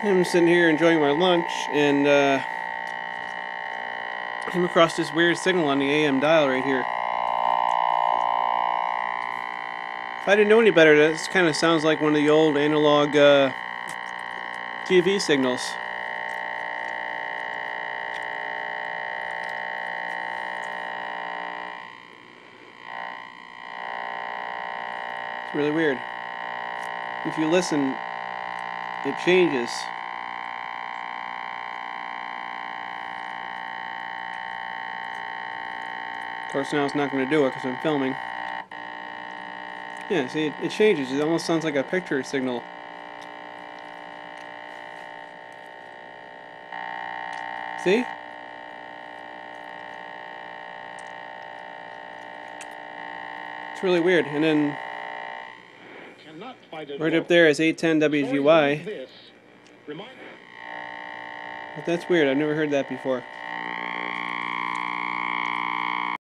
I'm sitting here enjoying my lunch and came across this weird signal on the AM dial right here. If I didn't know any better, this kind of sounds like one of the old analog TV signals. It's really weird. If you listen, it changes. Of course, now it's not going to do it because I'm filming. Yeah, see, it changes. It almost sounds like a picture signal. See? It's really weird. And then right up there is 810 WGY. But that's weird. I've never heard that before.